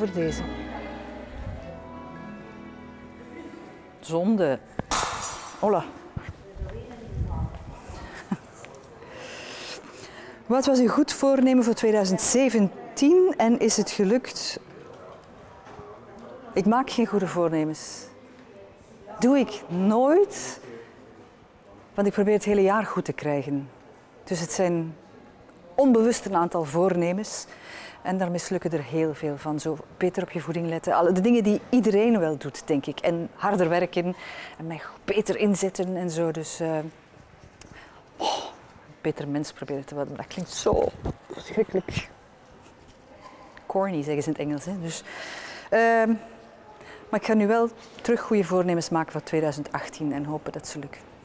voor deze. Zonde. Hola. Wat was uw goed voornemen voor 2017 en is het gelukt? Ik maak geen goede voornemens. Doe ik nooit, want ik probeer het hele jaar goed te krijgen. Dus het zijn onbewust een aantal voornemens en daar mislukken er heel veel van. Zo beter op je voeding letten, de dingen die iedereen wel doet, denk ik. En harder werken en mij beter inzetten en zo. Dus een beter mens proberen te worden. Dat klinkt zo verschrikkelijk. Corny zeggen ze in het Engels. Hè? Dus, maar ik ga nu wel terug goede voornemens maken voor 2018 en hopen dat ze lukken.